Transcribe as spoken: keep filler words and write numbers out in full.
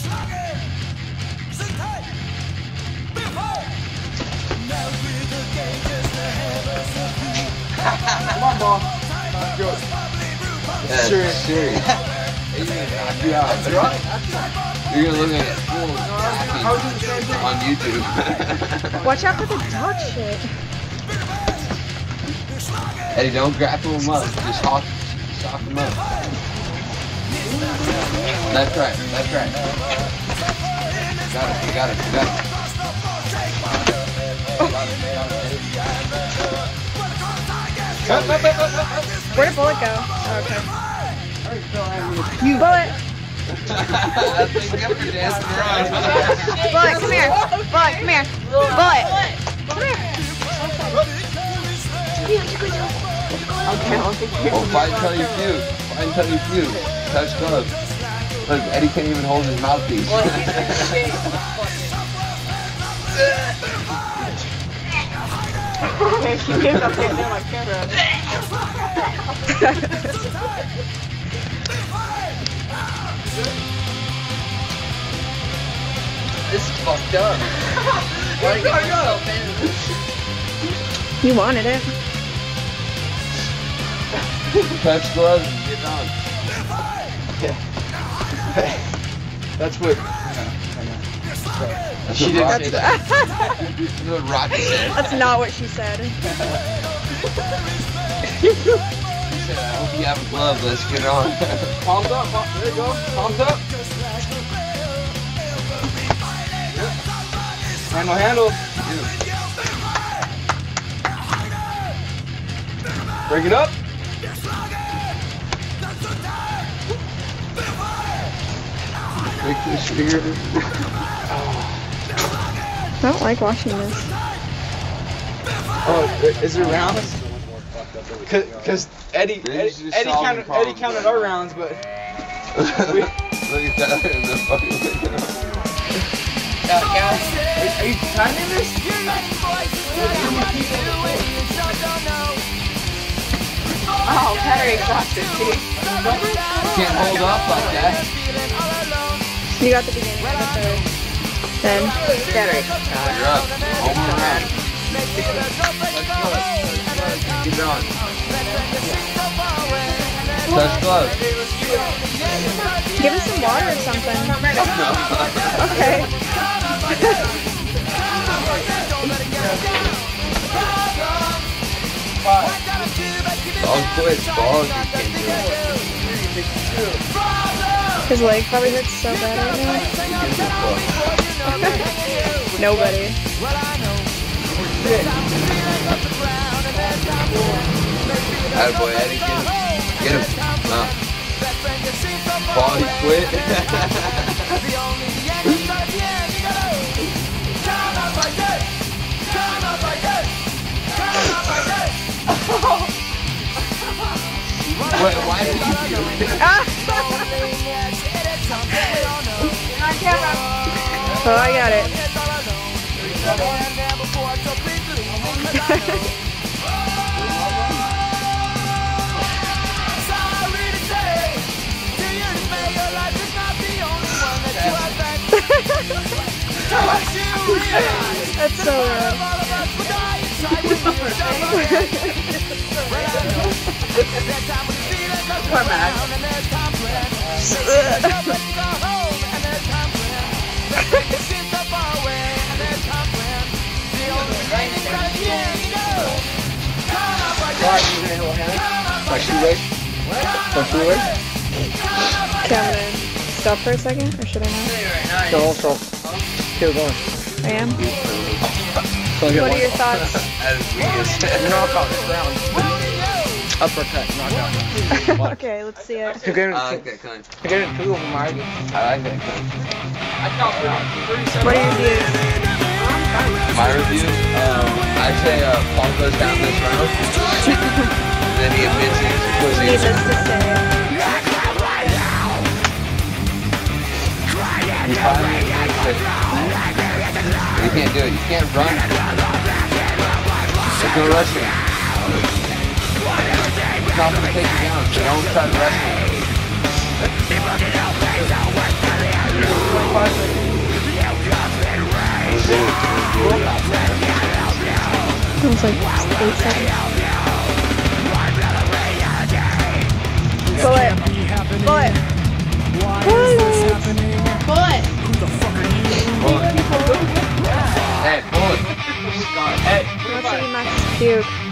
Come on, ball. Good. That's serious. serious. You're gonna knock you out. That's right. You're gonna look at fools on YouTube. Watch out for the dog shit. Eddie, don't grapple him up. Just hawk, just hawk him up. That's right. That's right. Got it. You got it. You got it. Where did Bullet go? Oh, okay. Bullet! Bullet, come here. Bullet, come here. Bullet! Come here. Oh, fight until you puke. Fight until you puke. Touch gloves. Look, Eddie can't even hold his mouthpiece. Okay, she gives up getting in my camera. This is fucked up. Why did I get myself in? You wanted it. Touch gloves and get on. Yeah. That's what. That's She what didn't Rocky say said. that. That's what Rocky said. That's not what she said. He said, I hope you have a glove. Let's get on. Palms up. Palm, there you go. Palms up. Handle, handle. Break it up. Break this spear. I don't like watching this. Oh, is there rounds? Cause Eddie, Eddie, Eddie counted, Eddie counted our rounds, but. we, Look at that in the fucking window. Uh, guys, are you timing this? Oh, very exhausted, see? You can't hold up like that. You got the beginning of the third. Then. Derek. You're up. Home around. Get on. Touch gloves. Give us some water or something. No. Okay. Dog quit. Balls, you can't do it. His leg probably hurts so bad right now. Nobody. Attaboy, Eddie, get him. Get him. Uh. Ball, he quit. Wait, why did you do it? Oh, I got it. That's so rough. poor Max. Like shoelace? Like shoelace? Okay, I'm gonna stop for a second, or should I not? Go, go. Keep going. I am. So What are your thoughts? Knockout this round. Uppercut, knockout. Okay, let's see it. You're getting I like that kind. You're getting two of them, are you? I like that kind. What are your views? My review, um, I say uh, Paul goes down this round, then he admits he's a pussy. Needless to say. He finally admits it. You can't do it. You can't run. There's no wrestling. It's not going to take you down, so don't try to wrestle. five seconds. It was like eight seconds. Bullet. Bullet. Bullet. Bullet. Hey, bullet. Hey, That's pretty much cute.